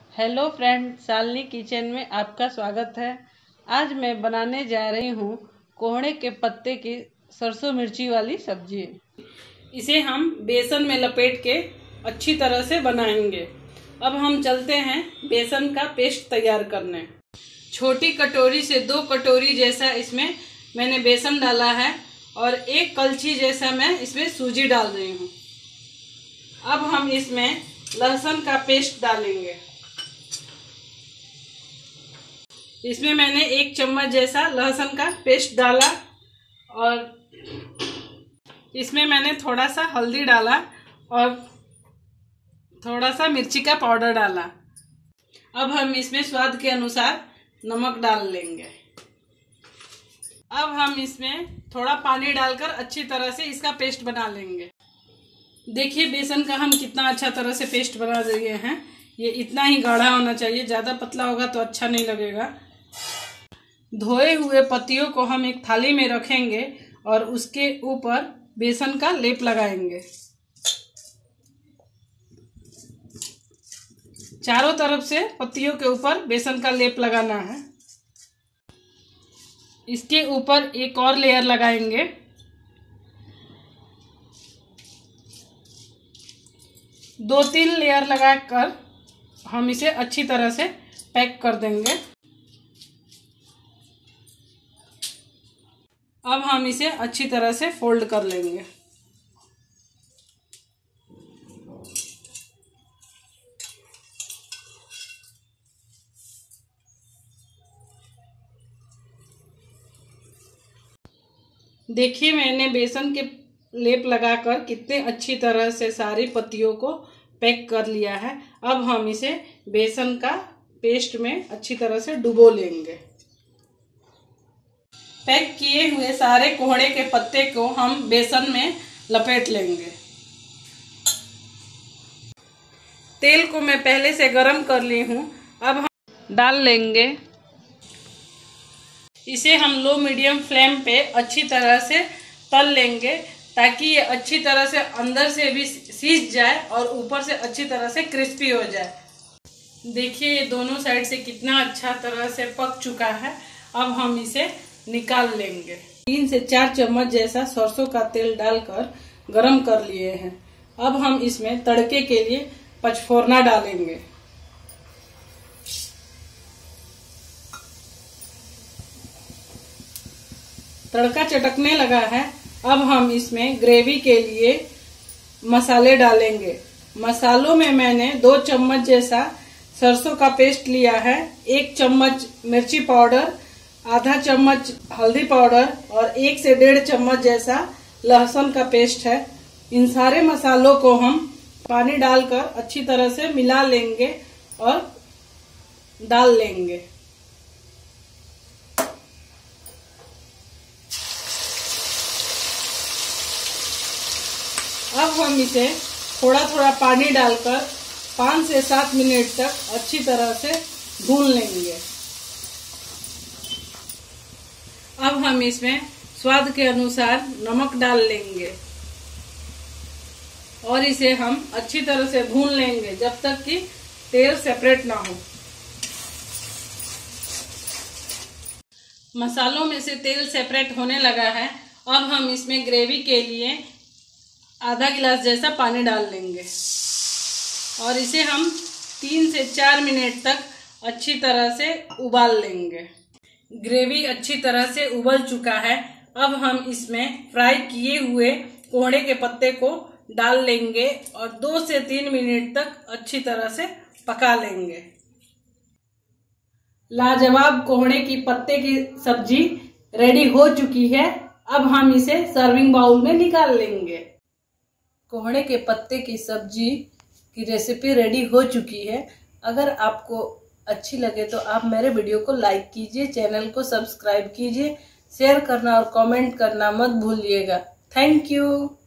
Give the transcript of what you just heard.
Hello friend, Shalini kitchen में आपका स्वागत है। आज मैं बनाने जा रही हूँ कोहड़े के पत्ते की सरसों मिर्ची वाली सब्जी। इसे हम बेसन में लपेट के अच्छी तरह से बनाएंगे। अब हम चलते हैं बेसन का पेस्ट तैयार करने। छोटी कटोरी से 2 कटोरी जैसा इसमें मैंने बेसन डाला है और 1 कलछी जैसा मैं इसमें सूजी डाल रही हूँ। अब हम इसमें लहसुन का पेस्ट डालेंगे। इसमें मैंने 1 चम्मच जैसा लहसुन का पेस्ट डाला और इसमें मैंने थोड़ा सा हल्दी डाला और थोड़ा सा मिर्ची का पाउडर डाला। अब हम इसमें स्वाद के अनुसार नमक डाल लेंगे। अब हम इसमें थोड़ा पानी डालकर अच्छी तरह से इसका पेस्ट बना लेंगे। देखिए बेसन का हम कितना अच्छा तरह से पेस्ट बना दिए हैं। ये इतना ही गाढ़ा होना चाहिए, ज़्यादा पतला होगा तो अच्छा नहीं लगेगा। धोए हुए पत्तियों को हम एक थाली में रखेंगे और उसके ऊपर बेसन का लेप लगाएंगे। चारों तरफ से पत्तियों के ऊपर बेसन का लेप लगाना है। इसके ऊपर एक और लेयर लगाएंगे। दो 3 लेयर लगाकर हम इसे अच्छी तरह से पैक कर देंगे। अब हम इसे अच्छी तरह से फोल्ड कर लेंगे। देखिए मैंने बेसन के लेप लगाकर कितने अच्छी तरह से सारी पत्तियों को पैक कर लिया है। अब हम इसे बेसन का पेस्ट में अच्छी तरह से डुबो लेंगे। पैक किए हुए सारे कोहड़े के पत्ते को हम बेसन में लपेट लेंगे। तेल को मैं पहले से गरम कर ली हूँ। अब हम डाल लेंगे। इसे हम लो मीडियम फ्लेम पे अच्छी तरह से तल लेंगे ताकि ये अच्छी तरह से अंदर से भी सीज जाए और ऊपर से अच्छी तरह से क्रिस्पी हो जाए। देखिए ये दोनों साइड से कितना अच्छा तरह से पक चुका है। अब हम इसे निकाल लेंगे। 3 से 4 चम्मच जैसा सरसों का तेल डालकर गरम कर लिए हैं। अब हम इसमें तड़के के लिए पचफोरना डालेंगे। तड़का चटकने लगा है। अब हम इसमें ग्रेवी के लिए मसाले डालेंगे। मसालों में मैंने 2 चम्मच जैसा सरसों का पेस्ट लिया है, 1 चम्मच मिर्ची पाउडर, आधा चम्मच हल्दी पाउडर और 1 से 1.5 चम्मच जैसा लहसुन का पेस्ट है। इन सारे मसालों को हम पानी डालकर अच्छी तरह से मिला लेंगे और डाल लेंगे। अब हम इसे थोड़ा थोड़ा पानी डालकर 5 से 7 मिनट तक अच्छी तरह से भून लेंगे। अब हम इसमें स्वाद के अनुसार नमक डाल लेंगे और इसे हम अच्छी तरह से भून लेंगे जब तक कि तेल सेपरेट ना हो। मसालों में से तेल सेपरेट होने लगा है। अब हम इसमें ग्रेवी के लिए आधा गिलास जैसा पानी डाल लेंगे और इसे हम 3 से 4 मिनट तक अच्छी तरह से उबाल लेंगे। ग्रेवी अच्छी तरह से उबल चुका है। अब हम इसमें फ्राई किए हुए कोहड़े के पत्ते को डाल लेंगे और 2 से 3 मिनट तक अच्छी तरह से पका लेंगे। लाजवाब कोहड़े की पत्ते की सब्जी रेडी हो चुकी है। अब हम इसे सर्विंग बाउल में निकाल लेंगे। कोहड़े के पत्ते की सब्जी की रेसिपी रेडी हो चुकी है। अगर आपको अच्छी लगे तो आप मेरे वीडियो को लाइक कीजिए, चैनल को सब्सक्राइब कीजिए, शेयर करना और कमेंट करना मत भूलिएगा। Thank you.